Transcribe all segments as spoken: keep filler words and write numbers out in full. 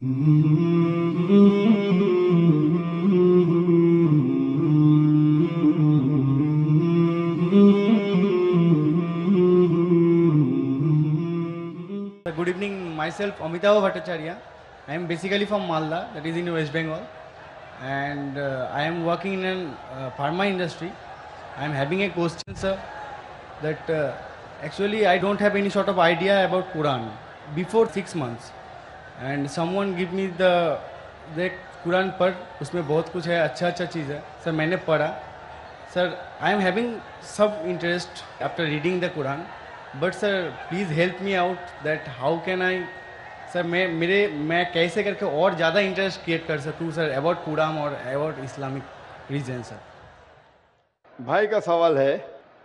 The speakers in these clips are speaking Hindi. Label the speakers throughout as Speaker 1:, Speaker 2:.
Speaker 1: Good evening, myself Amitava Bhattacharya. I am basically from Malda, that is in West Bengal, and uh, I am working in an uh, pharma industry. I am having a question, sir, that uh, actually I don't have any sort of idea about Quran before six months, and someone give me the the Quran पर उसमें बहुत कुछ है, अच्छा अच्छा चीज़ है सर. मैंने पढ़ा sir. I am having some interest after reading the Quran, but sir please help me out that how can I sir मैं मेरे मैं कैसे करके और ज़्यादा इंटरेस्ट क्रिएट कर सकूँ सर अबाउट कुरान और अबाउट इस्लामिक रीजन. सर
Speaker 2: भाई का सवाल है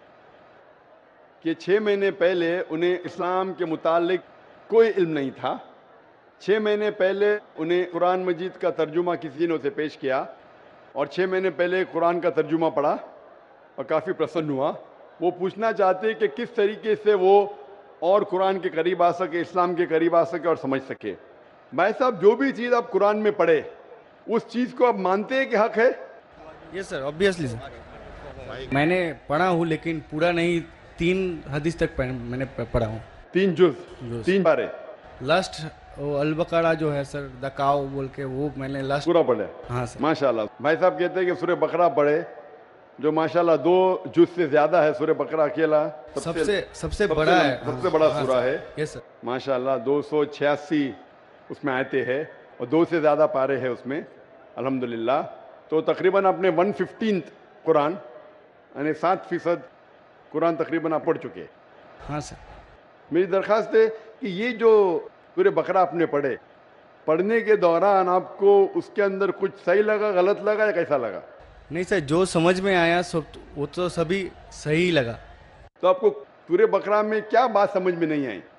Speaker 2: कि छः महीने पहले उन्हें इस्लाम के मुतालिक कोई इल्म नहीं था. छः महीने पहले उन्हें कुरान मजीद का तर्जुमा किसी ने उसे पेश किया और छः महीने पहले कुरान का तर्जुमा पढ़ा और काफ़ी प्रसन्न हुआ. वो पूछना चाहते कि किस तरीके से वो और कुरान के करीब आ सके, इस्लाम के करीब आ सके और समझ सके. भाई साहब, जो भी चीज़ आप कुरान में पढ़े उस चीज़ को आप मानते हैं कि हक है?
Speaker 1: Yes sir, obviously sir. मैंने पढ़ा हूँ लेकिन पूरा नहीं. तीन हदीस तक मैंने पढ़ा हूँ.
Speaker 2: तीन जुज, तीन बारे.
Speaker 1: लास्ट अल बकरा जो है सर, द काव बोल के, वो मैंने लास्ट
Speaker 2: पूरा पढ़े.
Speaker 1: हाँ सर.
Speaker 2: माशाल्लाह. भाई साहब कहते हैं कि सूरह बकरा पढ़े, जो माशाल्लाह दो जुज से ज्यादा है. सूरह बकरा अकेला
Speaker 1: सबसे सबसे, सबसे बड़ा है,
Speaker 2: सबसे बड़ा
Speaker 1: हाँ,
Speaker 2: सूरा है.
Speaker 1: Yes sir.
Speaker 2: माशाल्लाह दो सौ छियासी उसमें आयते हैं और दो से ज़्यादा पारे हैं उसमें, अल्हम्दुलिल्लाह. तो तकरीबन आपने वन फिफ्टीन कुरान यानी सात फीसद कुरान तकरीबन आप पढ़ चुके.
Speaker 1: हाँ सर.
Speaker 2: मेरी दरख्वास्त है कि ये जो सूरह बकरा आपने पढ़े, पढ़ने के दौरान आपको उसके अंदर कुछ सही लगा, गलत लगा या कैसा लगा?
Speaker 1: नहीं सर, जो समझ में आया सब वो तो सभी सही लगा.
Speaker 2: तो आपको सूरह बकरा में क्या बात समझ में नहीं आई?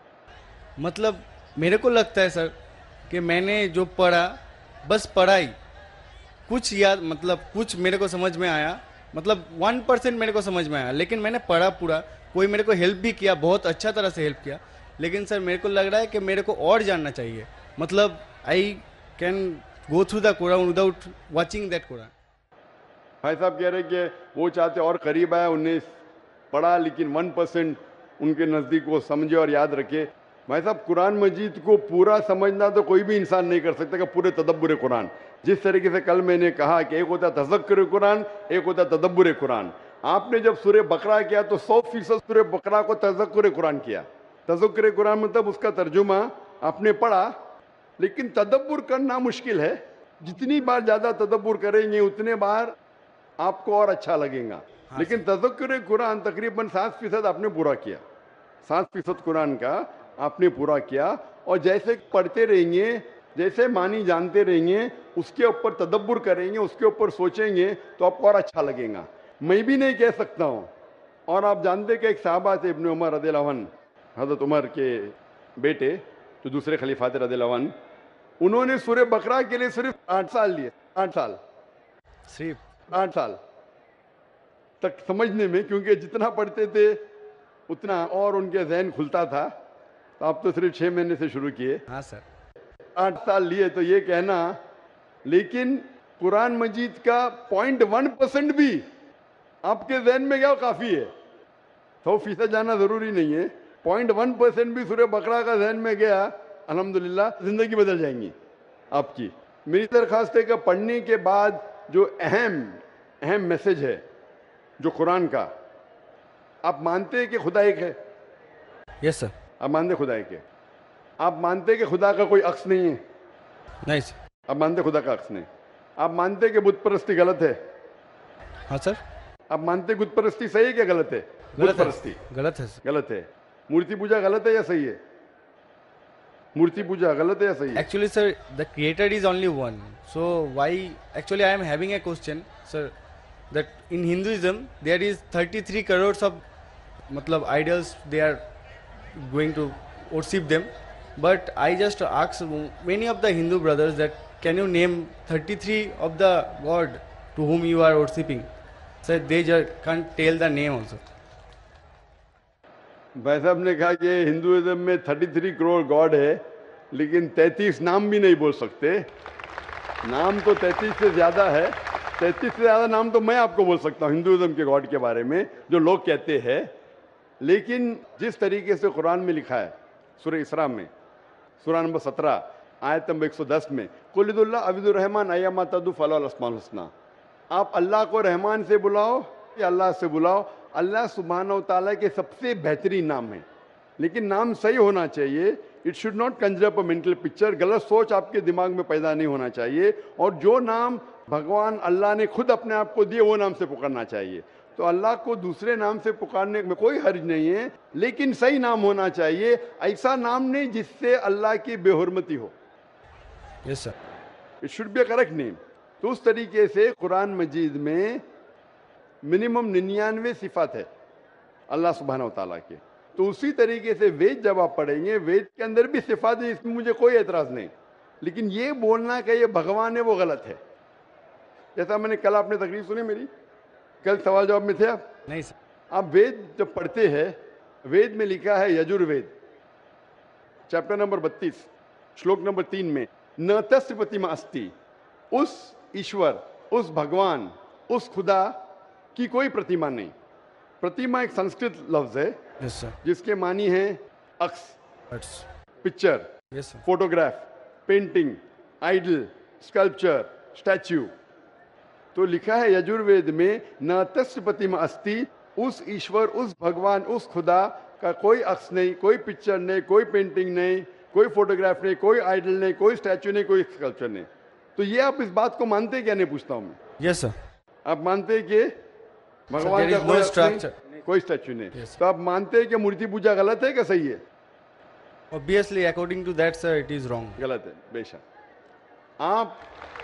Speaker 1: मतलब मेरे को लगता है सर कि मैंने जो पढ़ा बस पढ़ाई, कुछ याद, मतलब कुछ मेरे को समझ में आया, मतलब वन परसेंट मेरे को समझ में आया. लेकिन मैंने पढ़ा पूरा. कोई मेरे को हेल्प भी किया, बहुत अच्छा तरह से हेल्प किया. लेकिन सर मेरे को लग रहा है कि मेरे को और जानना चाहिए. मतलब I can go through the Quran without watching that Quran.
Speaker 2: भाई साहब कह रहे कि वो चाहते और करीब आए, उन्हें पढ़ा लेकिन वन परसेंट उनके नज़दीक वो समझे और याद रखे. भाई साहब, कुरान मजीद को पूरा समझना तो कोई भी इंसान नहीं कर सकता कि पूरे तदब्बुर कुरान. जिस तरीके से कल मैंने कहा कि एक होता है तज़क्कुर कुरान, एक होता है तदब्बुर कुरान. आपने जब सूरह बकरा किया तो सौ फीसद सूरह बकरा को तज़क्कुर कुरान किया. तज़क्कुर कुरान मतलब उसका तर्जुमा आपने पढ़ा, लेकिन तदब्बुर करना मुश्किल है. जितनी बार ज़्यादा तदब्बुर करेंगे उतने बार आपको और अच्छा लगेगा. हाँ, लेकिन तज़क्कुर कुरान तकरीबन सात फीसद आपने पूरा किया. सात फीसद कुरान का आपने पूरा किया. और जैसे पढ़ते रहेंगे, जैसे मानी जानते रहेंगे, उसके ऊपर तदब्बुर करेंगे, उसके ऊपर सोचेंगे तो आपको और अच्छा लगेगा. मैं भी नहीं कह सकता हूँ. और आप जानते कि एक साहबा थे इब्न उमर रज़ियल्लाहु अन्हु, हज़रत उमर के बेटे जो दूसरे खलीफा थे रज़ियल्लाहु अन्हु, उन्होंने सूरह बकरा के लिए सिर्फ आठ साल लिए. आठ साल सिर्फ आठ साल तक समझने में, क्योंकि जितना पढ़ते थे उतना और उनके जहन खुलता था. तो आप तो सिर्फ छः महीने से शुरू किए.
Speaker 1: हाँ सर.
Speaker 2: आठ साल लिए तो ये कहना, लेकिन कुरान मजीद का पॉइंट वन परसेंट भी आपके जहन में गया काफ़ी है. सौ फीसद जाना ज़रूरी नहीं है. पॉइंट वन परसेंट भी सूरह बकरा का जहन में गया, अल्हम्दुलिल्लाह ज़िंदगी बदल जाएंगी आपकी. मेरी दरख्वास्त है कि पढ़ने के बाद जो अहम अहम मैसेज है जो कुरान का, आप मानते हैं कि खुदा एक है?
Speaker 1: Yes sir.
Speaker 2: आप मानते खुदा एक है? आप मानते हैं कि खुदा का कोई अक्स नहीं है?
Speaker 1: नहीं सर.
Speaker 2: आप मानते खुदा का अक्स नहीं? आप मानते हैं कि बुत परस्ती गलत है?
Speaker 1: हाँ सर.
Speaker 2: आप मानते हैं बुत परस्ती सही है क्या गलत है?
Speaker 1: गलत
Speaker 2: परस्ती
Speaker 1: गलत है सर.
Speaker 2: गलत है. मूर्ति पूजा गलत है या सही है? मूर्ति पूजा गलत है या सही है?
Speaker 1: Actually sir, the creator is only one. So why, actually I am having a question sir, that in Hinduism there is thirty-three crores of matlab idols, they are going to worship them. But I just ask many of the Hindu brothers that can you name thirty-three of the god to whom you are worshipping? Sir, they just can't tell the name also.
Speaker 2: भाई साहब ने कहा कि हिंदुइज्म में तैंतीस करोड़ गॉड है, लेकिन तैंतीस नाम भी नहीं बोल सकते। नाम तो तैंतीस से ज़्यादा है। तैंतीस से ज़्यादा नाम तो मैं आपको बोल सकता हूँ हिंदुज़म के गॉड के बारे में, जो लोग कहते हैं। लेकिन जिस तरीके से कुरान में लिखा है, सूरह इसरा में, सूरह नंबर सत्रह, आयत नंबर एक सौ दस में, कुलिदुल्लाह अबिदुर रहमान अय्यमा तदु फलाहुल अस्माउल हुस्ना। आप अल्लाह को रहमान से बुलाओ या अल्लाह से बुलाओ, अल्लाह सुब्हानहू तआला के सबसे बेहतरीन नाम है। लेकिन नाम सही होना चाहिए। It should not conjure up a mental picture. गलत सोच आपके दिमाग में पैदा नहीं होना चाहिए। और जो नाम भगवान अल्लाह ने खुद अपने आप को दिए वो नाम से पुकारना चाहिए। तो अल्लाह को दूसरे नाम से पुकारने में कोई हर्ज नहीं है, लेकिन सही नाम होना चाहिए। ऐसा नाम नहीं जिससे अल्लाह की बेहुरमती हो।
Speaker 1: Yes sir.
Speaker 2: It should be a correct name. तो उस तरीके से कुरान मजीद में मिनिमम निन्यानवे सिफात है अल्लाह सुब्हानहू तआला के। तो उसी तरीके से वेद जब आप पढ़ेंगे, वेद के अंदर भी सिफात है, इसमें मुझे कोई एतराज नहीं। लेकिन ये बोलना कि ये भगवान है वो गलत है। जैसा मैंने कल, आपने तकरीर सुनी मेरी, कल सवाल जवाब में थे आप?
Speaker 1: नहीं सर।
Speaker 2: आप वेद जब पढ़ते हैं, वेद में लिखा है यजुर्वेद चैप्टर नंबर बत्तीस श्लोक नंबर तीन में, न तस्य प्रतिमा अस्ति, उस ईश्वर, उस भगवान, उस खुदा की कोई प्रतिमा नहीं। प्रतिमा एक संस्कृत लफ्ज है
Speaker 1: यस सर।
Speaker 2: जिसके मानी है अक्स,
Speaker 1: That's-
Speaker 2: picture,
Speaker 1: yes sir.
Speaker 2: Photograph, painting, idol, sculpture, statue. तो लिखा है यजुर्वेद में, न तस्य प्रतिमा अस्ति, उस ईश्वर, उस भगवान, उस खुदा का कोई अक्स नहीं, कोई पिक्चर नहीं, कोई पेंटिंग नहीं, कोई फोटोग्राफ नहीं, कोई आइडल नहीं, कोई स्टैच्यू नहीं, कोई स्कल्पचर नहीं। तो ये आप इस बात को मानते क्या? नहीं पूछता हूं मैं।
Speaker 1: Yes sir.
Speaker 2: आप मानते कि भगवान
Speaker 1: there
Speaker 2: का
Speaker 1: is
Speaker 2: कोई
Speaker 1: no
Speaker 2: अक्स नहीं,
Speaker 1: structure.
Speaker 2: कोई स्टैच्यू नहीं?
Speaker 1: Yes, sir.
Speaker 2: तो आप मानते हैं कि मूर्ति पूजा गलत है क्या सही है?
Speaker 1: Obviously, according to that, sir, it is wrong.
Speaker 2: गलत है बेशक। आप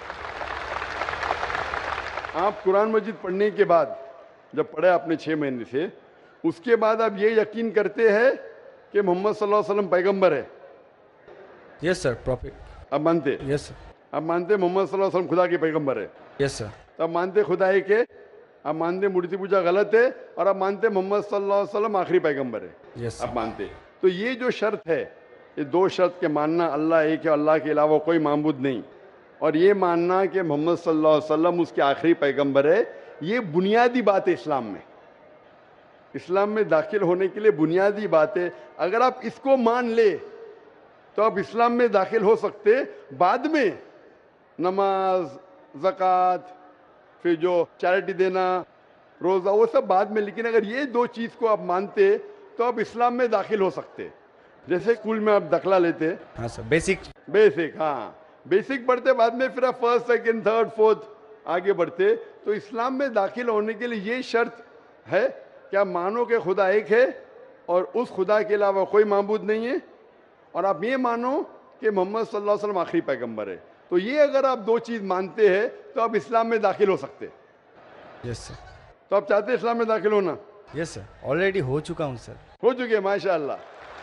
Speaker 2: आप कुरान मजीद पढ़ने के बाद, जब पढ़े आपने छः महीने से, उसके बाद आप ये यकीन करते हैं कि मोहम्मद सल्लल्लाहु अलैहि वसल्लम पैगंबर है?
Speaker 1: Yes sir, prophet.
Speaker 2: आप मानते?
Speaker 1: Yes sir.
Speaker 2: आप मानते मोहम्मद सल्लल्लाहु अलैहि वसल्लम खुदा के पैगंबर है?
Speaker 1: Yes sir.
Speaker 2: तो आप मानते खुदा है कि? आप मानते मूर्ति पूजा गलत है, और आप मानते मोहम्मद सल्लल्लाहु अलैहि वसल्लम आखिरी पैगंबर है?
Speaker 1: Yes sir.
Speaker 2: आप मानते? तो ये जो शर्त है, ये दो शर्त के मानना, अल्लाह एक है, अल्लाह के अलावा कोई माबूद नहीं, और ये मानना कि मोहम्मद सल्लल्लाहु अलैहि वसल्लम उसके आखिरी पैगंबर है, ये बुनियादी बात है इस्लाम में। इस्लाम में दाखिल होने के लिए बुनियादी बात है। अगर आप इसको मान ले तो आप इस्लाम में दाखिल हो सकते। बाद में नमाज, ज़कात, फिर जो चैरिटी देना, रोज़ा, वो सब बाद में। लेकिन अगर ये दो चीज़ को आप मानते तो आप इस्लाम में दाखिल हो सकते। जैसे स्कूल में आप दाखिला लेते,
Speaker 1: हाँ सर, बेसिक।
Speaker 2: बेसिक, हाँ बेसिक पढ़ते, बाद में फिर आप फर्स्ट, सेकंड, थर्ड, फोर्थ आगे बढ़ते। तो इस्लाम में दाखिल होने के लिए ये शर्त है कि आप मानो कि खुदा एक है और उस खुदा के अलावा कोई माबूद नहीं है, और आप ये मानो कि मोहम्मद सल्लल्लाहु अलैहि वसल्लम आखिरी पैगंबर है। तो ये अगर आप दो चीज़ मानते हैं तो आप इस्लाम में दाखिल हो सकते।
Speaker 1: Yes sir.
Speaker 2: तो आप चाहते हैं इस्लाम में दाखिल होना?
Speaker 1: यस सर, ऑलरेडी हो चुका हूँ सर।
Speaker 2: हो चुके, माशाअल्लाह।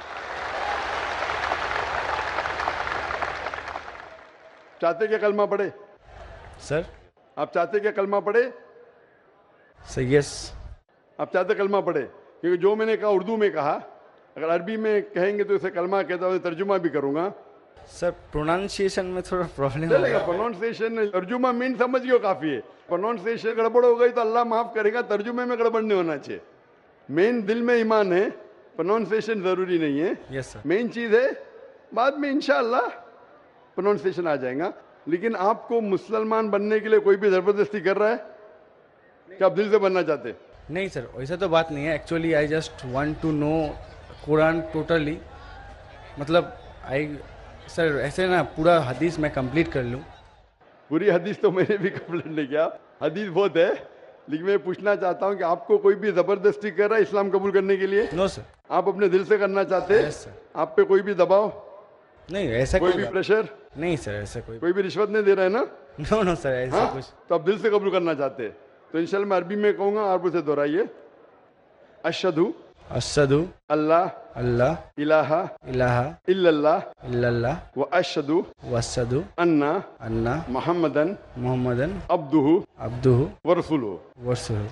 Speaker 2: चाहते क्या कलमा पढ़े?
Speaker 1: सर।
Speaker 2: आप चाहते क्या कलमा पढ़े?
Speaker 1: Sir yes.
Speaker 2: आप चाहते कलमा पढ़े? क्योंकि जो मैंने कहा उर्दू में कहा, अगर अरबी में कहेंगे तो इसे कलमा कहता हूँ, तर्जुमा भी करूंगा।
Speaker 1: सर प्रोनाउंसिएशन में थोड़ा प्रॉब्लम
Speaker 2: चलेगा, प्रोनाउंसिएशन, तर्जुमा मीन समझ गए काफी है। प्रोनाउंसिएशन गड़बड़ हो गई तो अल्लाह माफ करेगा, तर्जुमे में गड़बड़ नहीं होना चाहिए। मेन दिल में ईमान है, प्रोनाउंसिएशन जरूरी नहीं है।
Speaker 1: Yes sir.
Speaker 2: मेन चीज है, बाद में इंशाअल्लाह प्रोनाउंसिएशन आ जाएगा। लेकिन आपको मुसलमान बनने के लिए कोई भी जबरदस्ती कर रहा है कि आप दिल से बनना चाहते?
Speaker 1: नहीं सर, वैसा तो बात नहीं है। Actually I just want to know Quran totally, मतलब आई सर ऐसे ना पूरा हदीस मैं कंप्लीट कर लूँ।
Speaker 2: पूरी हदीस तो मैंने भी कंप्लीट नहीं किया, हदीस बहुत है। लेकिन मैं पूछना चाहता हूँ कि आपको कोई भी जबरदस्ती कर रहा है इस्लाम कबूल करने के लिए?
Speaker 1: No sir.
Speaker 2: आप अपने दिल से करना चाहते हैं?
Speaker 1: Yes sir.
Speaker 2: आप पे कोई भी दबाव
Speaker 1: नहीं, ऐसा
Speaker 2: कोई
Speaker 1: कोई
Speaker 2: भी प्रेशर?
Speaker 1: नहीं सर, ऐसा कोई
Speaker 2: कोई भी रिश्वत नहीं दे रहा है ना?
Speaker 1: नो नो सर, ऐसा
Speaker 2: हाँ?
Speaker 1: कुछ।
Speaker 2: तो आप दिल से कबूल करना चाहते हैं तो इंशाल्लाह मैं अरबी में कहूँगा, आप उसे दोहराइए। अशहदु
Speaker 1: अशहदु
Speaker 2: अल्लाह
Speaker 1: अल्लाह
Speaker 2: इलाहा
Speaker 1: इलाहा
Speaker 2: इल्लल्लाह
Speaker 1: इल्लल्लाह
Speaker 2: व अशहदु
Speaker 1: वशहदु
Speaker 2: अन्ना
Speaker 1: अन्ना
Speaker 2: मुहम्मदन
Speaker 1: मोहम्मदन
Speaker 2: अब्दुहु
Speaker 1: अब्दुहु
Speaker 2: व रसूलुहु।
Speaker 1: वरसूलुहु।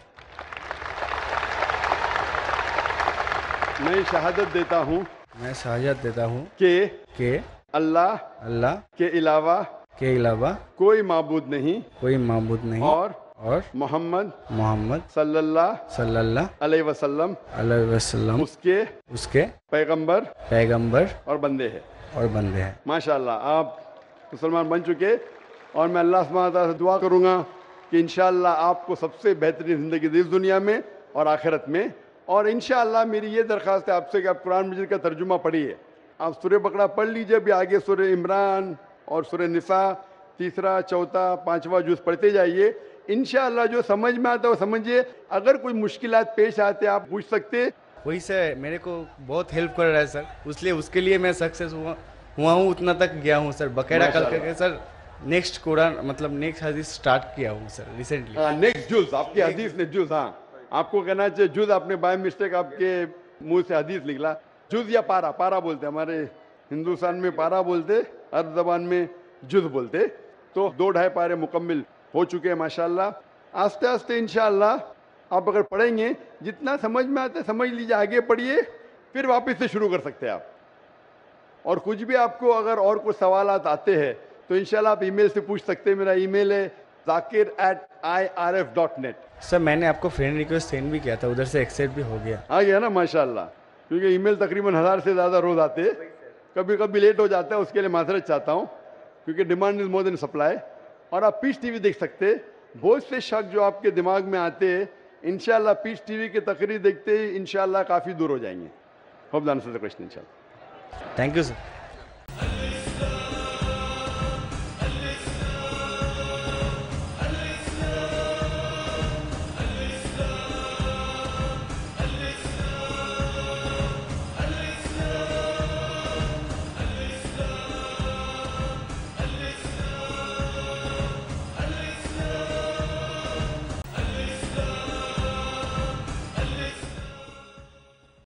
Speaker 2: मैं शहादत देता हूँ
Speaker 1: मैं शहादत देता हूँ
Speaker 2: कि
Speaker 1: कि
Speaker 2: अल्लाह
Speaker 1: अल्लाह
Speaker 2: के अलावा
Speaker 1: के अलावा
Speaker 2: कोई माबूद नहीं
Speaker 1: कोई माबूद नहीं
Speaker 2: और
Speaker 1: और
Speaker 2: मोहम्मद
Speaker 1: मोहम्मद
Speaker 2: सल्लल्लाहु
Speaker 1: सल्लल्लाहु
Speaker 2: अलैहि वसल्लम
Speaker 1: अलैहि वसल्लम
Speaker 2: उसके
Speaker 1: उसके
Speaker 2: पैगंबर
Speaker 1: पैगंबर
Speaker 2: और बंदे हैं।
Speaker 1: और बंदे हैं।
Speaker 2: माशाल्लाह आप मुसलमान बन चुके और मैं अल्लाह सुब्हानहू व तआला से दुआ करूँगा कि इंशाअल्लाह आपको सबसे बेहतरीन ज़िंदगी दी इस दुनिया में और आखिरत में। और इंशाअल्लाह मेरी ये दरख्वास्त है आपसे कि आप कुरान मजीद का तर्जुमा पढ़िए। आप सूरह बकरा पढ़ लीजिए, अभी आगे सूरह इमरान और सूरह निसा तीसरा चौथा पांचवा जुज़ पढ़ते जाइए। इंशाअल्लाह जो समझ में आता है वो समझिए। अगर कोई मुश्किलात पेश आते आप पूछ सकते।
Speaker 1: वही सर मेरे को बहुत हेल्प कर रहा है सर, इसलिए उसके लिए मैं सक्सेस हुआ हुआ हूँ, उतना तक गया हूँ सर। बकायदा कल करके सर नेक्स्ट कुरान मतलब नेक्स्ट हदीस स्टार्ट किया हूँ सर रिसेंटली।
Speaker 2: हाँ नेक्स्ट जुज़ आपकी हदीस ने जुज़, हाँ आपको कहना चाहिए जुज़, आपने बाय मिस्टेक आपके मुंह से हदीस निकला। जुज़ या पारा, पारा बोलते हमारे हिंदुस्तान में पारा बोलते, अरब ज़बान में जुज़ बोलते। तो दो ढाई पारे मुकम्मिल हो चुके हैं माशाल्लाह। आस्ते आस्ते इंशाअल्लाह आप अगर पढ़ेंगे जितना समझ में आता है समझ लीजिए, आगे पढ़िए, फिर वापस से शुरू कर सकते हैं आप। और कुछ भी आपको अगर और कुछ सवालात आते हैं तो इंशाल्लाह आप ईमेल से पूछ सकते हैं। मेरा ईमेल है Zakir at I R F dot net.
Speaker 1: Sir मैंने आपको फ्रेंड रिक्वेस्ट सेंड भी किया था, उधर से एक्सेप्ट भी हो गया।
Speaker 2: आ गया ना माशाल्लाह, क्योंकि ईमेल तकरीबन हज़ार से ज़्यादा रोज़ आते हैं, कभी कभी लेट हो जाता है, उसके लिए माजरत चाहता हूँ क्योंकि demand is more than supply. और आप पीस टीवी देख सकते हैं। बहुत से शक जो आपके दिमाग में आते हैं इंशाल्लाह पीस टीवी की तकरीर देखते ही इंशाल्लाह काफ़ी दूर हो जाएंगे। Hope the answer the question इंशाल्लाह।
Speaker 1: Thank you sir.